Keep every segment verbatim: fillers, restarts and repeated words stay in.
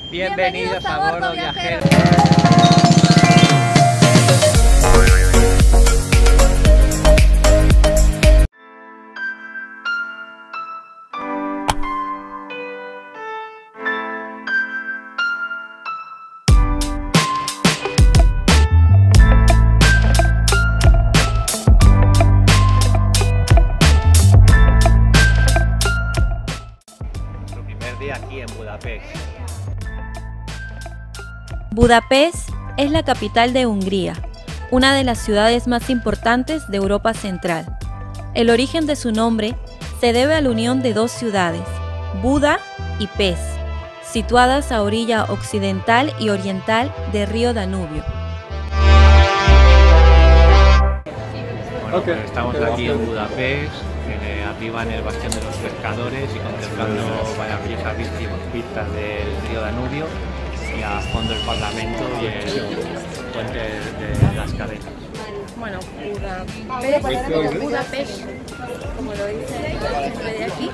Bienvenidos a bordo, viajeros. Nuestro primer día aquí en Budapest. Budapest es la capital de Hungría, una de las ciudades más importantes de Europa Central. El origen de su nombre se debe a la unión de dos ciudades, Buda y Pest, situadas a orilla occidental y oriental del río Danubio. Bueno, pues estamos aquí en Budapest, eh, arriba en el Bastión de los Pescadores y contemplando maravillosas vistas del río Danubio, y a fondo el Parlamento y el puente de, de las cadenas. Bueno, Budapest, Budapest, como lo dice el nombre de aquí.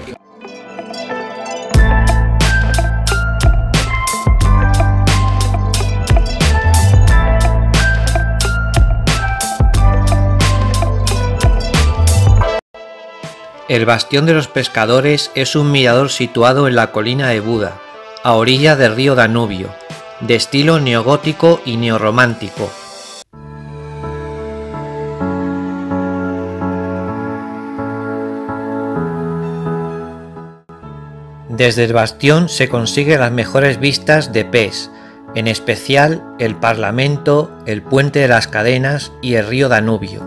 El Bastión de los Pescadores es un mirador situado en la colina de Buda, a orilla del río Danubio, de estilo neogótico y neorromántico. Desde el bastión se consiguen las mejores vistas de Pest, en especial el Parlamento, el puente de las cadenas y el río Danubio.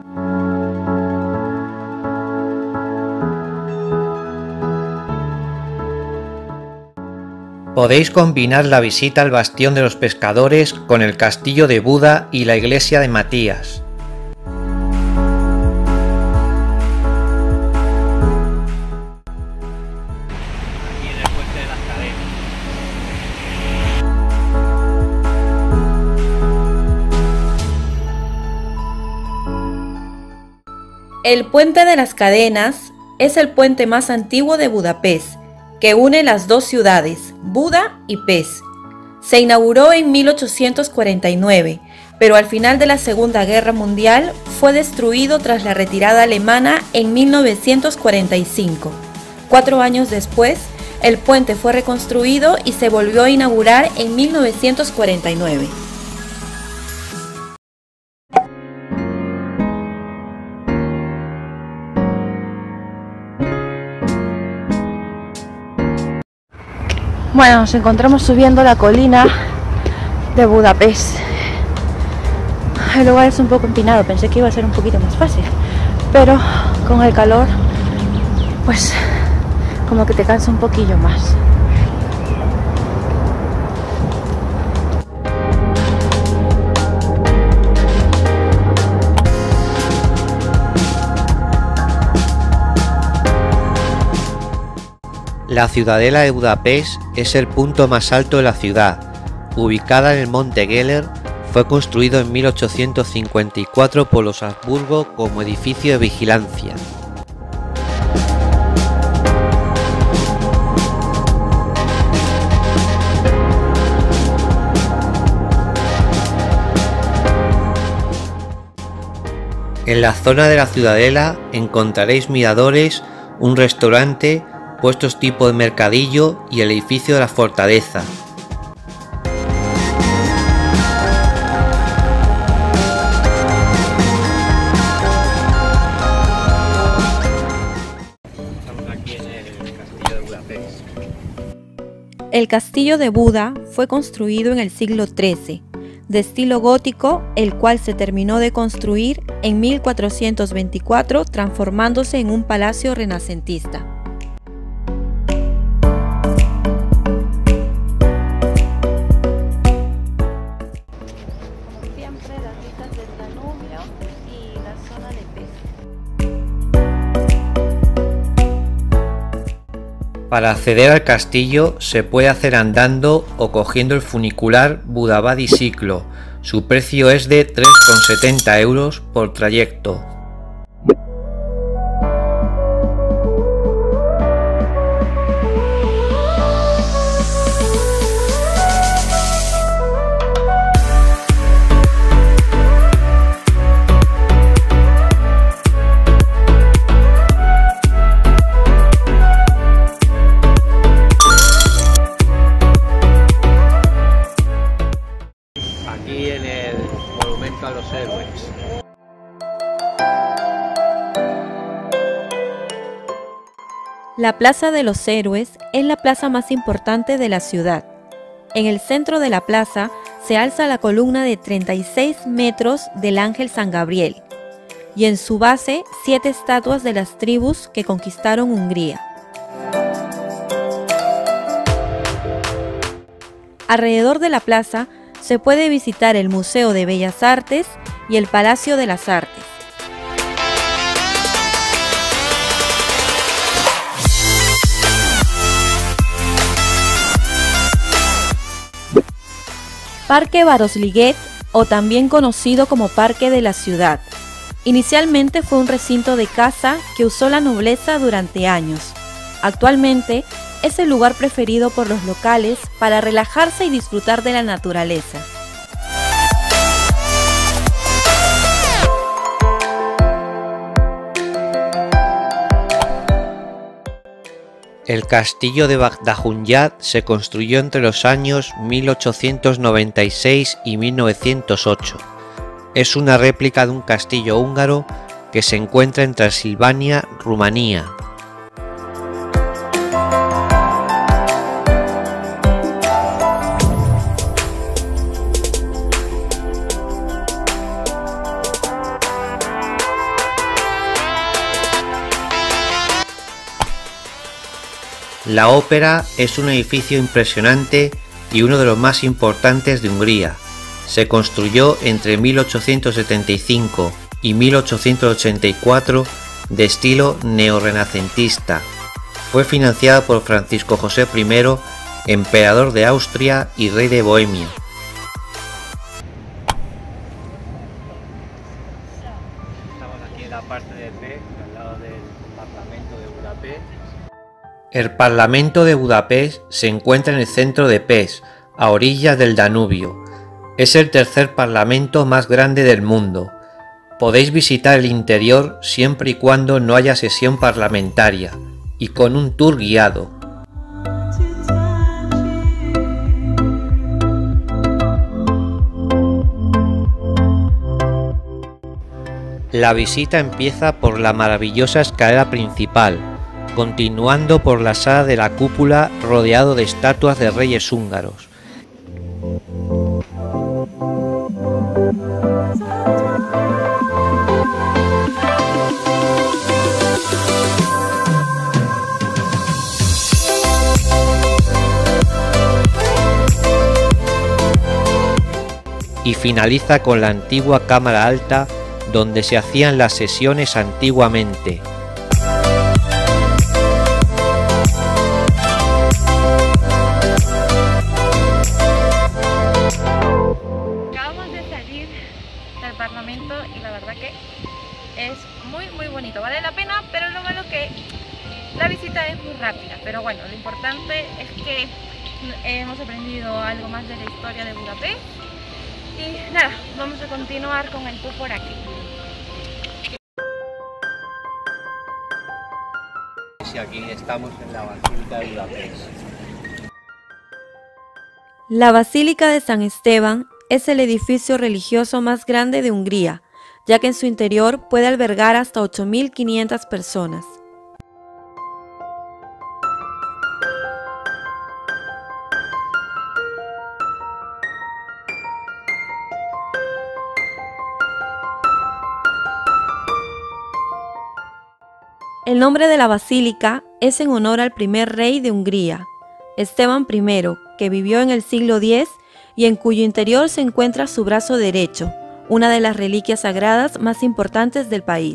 Podéis combinar la visita al Bastión de los Pescadores con el castillo de Buda y la iglesia de Matías. Aquí en el puente de las cadenas. El puente de las cadenas es el puente más antiguo de Budapest, que une las dos ciudades, Buda y Pest. Se inauguró en mil ochocientos cuarenta y nueve, pero al final de la Segunda Guerra Mundial fue destruido tras la retirada alemana en mil novecientos cuarenta y cinco. Cuatro años después, el puente fue reconstruido y se volvió a inaugurar en mil novecientos cuarenta y nueve. Bueno, nos encontramos subiendo la colina de Budapest. El lugar es un poco empinado, pensé que iba a ser un poquito más fácil, pero con el calor, pues como que te cansa un poquillo más. La ciudadela de Budapest es el punto más alto de la ciudad. Ubicada en el monte Geller, fue construido en mil ochocientos cincuenta y cuatro por los Habsburgo como edificio de vigilancia. En la zona de la ciudadela encontraréis miradores, un restaurante, puestos tipo de mercadillo y el edificio de la fortaleza. Estamos aquí en el castillo de Budapest. El castillo de Buda fue construido en el siglo trece, de estilo gótico, el cual se terminó de construir en mil cuatrocientos veinticuatro, transformándose en un palacio renacentista. Para acceder al castillo se puede hacer andando o cogiendo el funicular Budavadi Ciclo. Su precio es de tres con setenta euros por trayecto. a los héroes. La Plaza de los Héroes es la plaza más importante de la ciudad. En el centro de la plaza se alza la columna de treinta y seis metros del Ángel San Gabriel y en su base siete estatuas de las tribus que conquistaron Hungría. Alrededor de la plaza se puede visitar el Museo de Bellas Artes y el Palacio de las Artes. Parque Városliget, o también conocido como Parque de la Ciudad. Inicialmente fue un recinto de caza que usó la nobleza durante años. Actualmente es el lugar preferido por los locales para relajarse y disfrutar de la naturaleza. El castillo de Bagdahunyad se construyó entre los años mil ochocientos noventa y seis y mil novecientos ocho. Es una réplica de un castillo húngaro que se encuentra en Transilvania, Rumanía. La ópera es un edificio impresionante y uno de los más importantes de Hungría. Se construyó entre mil ochocientos setenta y cinco y mil ochocientos ochenta y cuatro de estilo neorrenacentista. Fue financiada por Francisco José primero, emperador de Austria y rey de Bohemia. Estamos aquí en la parte de P, al lado del Parlamento de Budapest. El Parlamento de Budapest se encuentra en el centro de Pest, a orillas del Danubio. Es el tercer parlamento más grande del mundo. Podéis visitar el interior siempre y cuando no haya sesión parlamentaria, y con un tour guiado. La visita empieza por la maravillosa escalera principal, continuando por la sala de la cúpula rodeado de estatuas de reyes húngaros. Y finaliza con la antigua cámara alta donde se hacían las sesiones antiguamente. Acabamos de salir del Parlamento y la verdad que es muy muy bonito, vale la pena, pero lo malo que la visita es muy rápida, pero bueno, lo importante es que hemos aprendido algo más de la historia de Budapest y nada, vamos a continuar con el tour por aquí. Y aquí estamos en la Basílica de Budapest. La Basílica de San Esteban es el edificio religioso más grande de Hungría, ya que en su interior puede albergar hasta ocho mil quinientas personas. El nombre de la basílica es en honor al primer rey de Hungría, Esteban primero, que vivió en el siglo diez y en cuyo interior se encuentra su brazo derecho, una de las reliquias sagradas más importantes del país.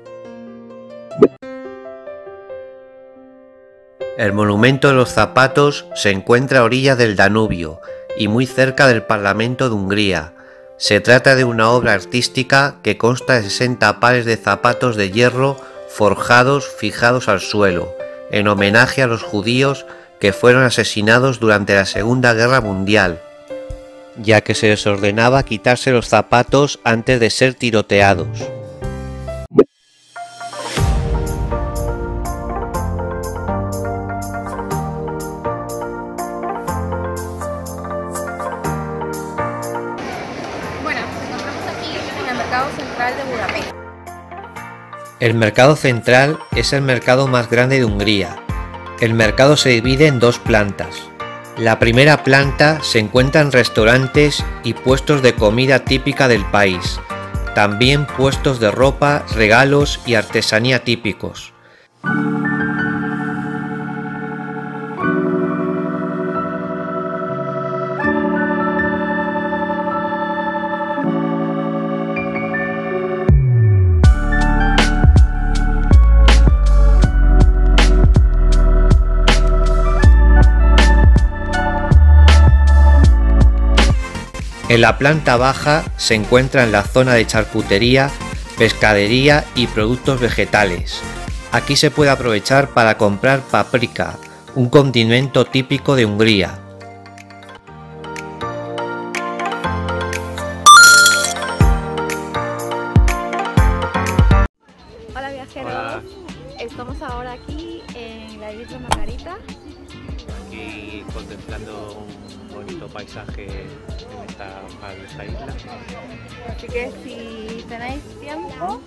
El monumento de los zapatos se encuentra a orillas del Danubio y muy cerca del Parlamento de Hungría. Se trata de una obra artística que consta de sesenta pares de zapatos de hierro forjados fijados al suelo, en homenaje a los judíos que fueron asesinados durante la Segunda Guerra Mundial, ya que se les ordenaba quitarse los zapatos antes de ser tiroteados. Bueno, nos encontramos aquí mercado central de Budapest? El mercado central es el mercado más grande de Hungría. El mercado se divide en dos plantas. La primera planta se encuentran restaurantes y puestos de comida típica del país, también puestos de ropa, regalos y artesanía típicos. En la planta baja se encuentra en la zona de charcutería, pescadería y productos vegetales. Aquí se puede aprovechar para comprar paprika, un condimento típico de Hungría. Hola viajeros, Hola. Estamos ahora aquí en la isla Margarita. Aquí contemplando un bonito paisaje en esta maravillosa isla. Así que si tenéis tiempo,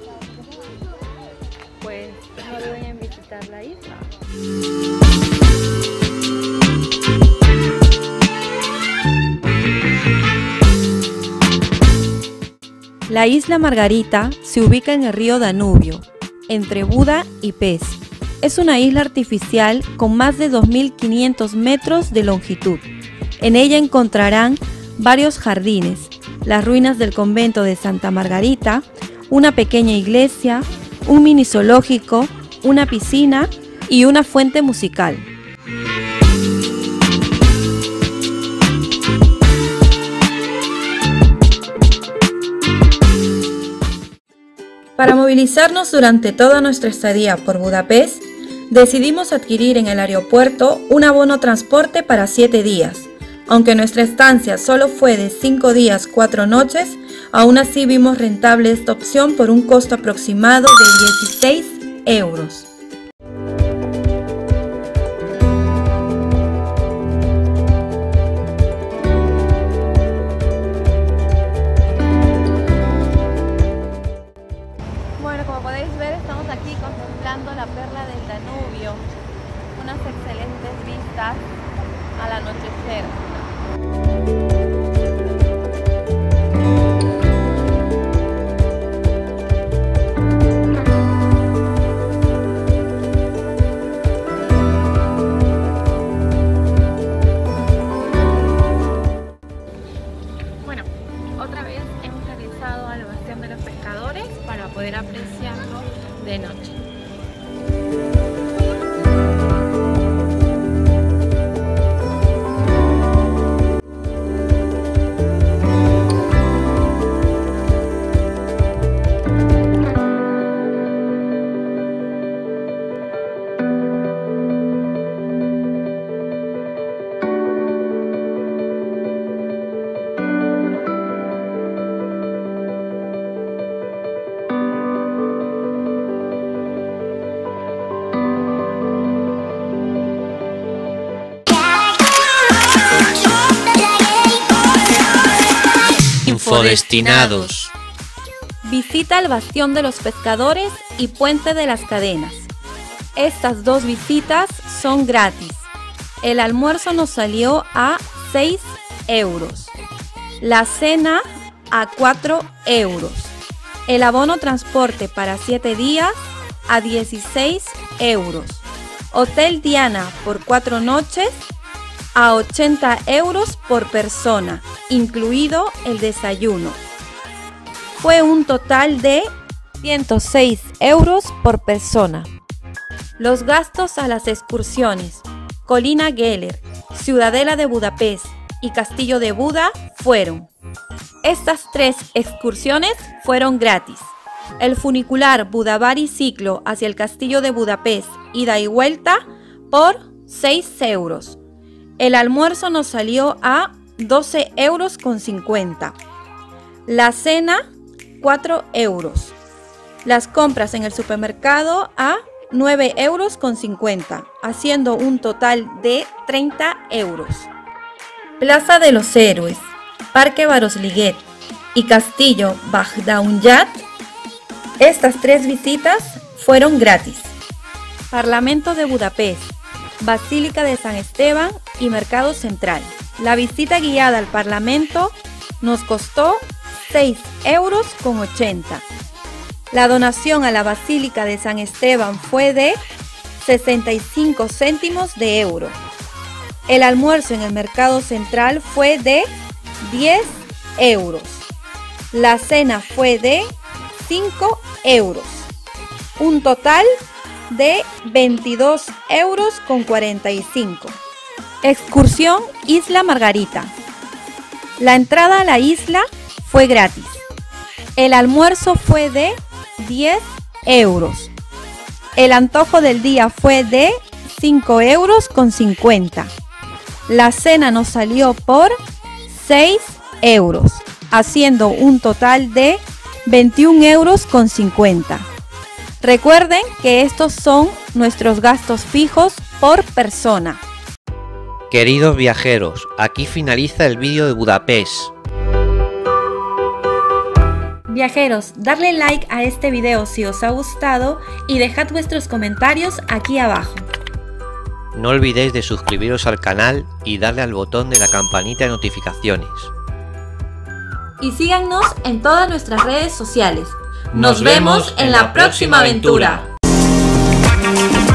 pues no duden en visitar la isla. La isla Margarita se ubica en el río Danubio, entre Buda y Pez. Es una isla artificial con más de dos mil quinientos metros de longitud. En ella encontrarán varios jardines, las ruinas del convento de Santa Margarita, una pequeña iglesia, un mini zoológico, una piscina y una fuente musical. Para movilizarnos durante toda nuestra estadía por Budapest, decidimos adquirir en el aeropuerto un abono transporte para siete días. Aunque nuestra estancia solo fue de cinco días, cuatro noches, aún así vimos rentable esta opción por un costo aproximado de dieciséis euros. Bueno, como podéis ver, estamos aquí contemplando la perla del Danubio, unas excelentes vistas al anochecer. Bueno, otra vez hemos realizado al bastión de los pescadores para poder apreciarlo de noche. Infodestinados. Visita el Bastión de los Pescadores y Puente de las Cadenas. Estas dos visitas son gratis. El almuerzo nos salió a seis euros. La cena a cuatro euros. El abono transporte para siete días a dieciséis euros. Hotel Diana por cuatro noches a ochenta euros por persona, incluido el desayuno. Fue un total de ciento seis euros por persona. Los gastos a las excursiones Colina Geller, Ciudadela de Budapest y Castillo de Buda fueron. Estas tres excursiones fueron gratis. El funicular Budavari Ciclo hacia el Castillo de Budapest, ida y vuelta, por seis euros. El almuerzo nos salió a doce euros con cincuenta. La cena, cuatro euros. Las compras en el supermercado a nueve euros con cincuenta, haciendo un total de treinta euros. Plaza de los Héroes, Parque Városliget, y Castillo Bagdaunjat, estas tres visitas fueron gratis. Parlamento de Budapest, Basílica de San Esteban y Mercado Central. La visita guiada al Parlamento nos costó seis euros con ochenta. La donación a la Basílica de San Esteban fue de sesenta y cinco céntimos de euro. El almuerzo en el Mercado Central fue de diez euros. La cena fue de cinco euros. Un total de veintidós euros con cuarenta y cinco. Excursión Isla Margarita. La entrada a la isla fue gratis. El almuerzo fue de diez euros. El antojo del día fue de cinco euros con cincuenta. La cena nos salió por seis euros, haciendo un total de veintiún euros con cincuenta. Recuerden que estos son nuestros gastos fijos por persona. Queridos viajeros, aquí finaliza el vídeo de Budapest. Viajeros, darle like a este video si os ha gustado y dejad vuestros comentarios aquí abajo. No olvidéis de suscribiros al canal y darle al botón de la campanita de notificaciones. Y síganos en todas nuestras redes sociales. Nos, Nos vemos en la próxima aventura. aventura.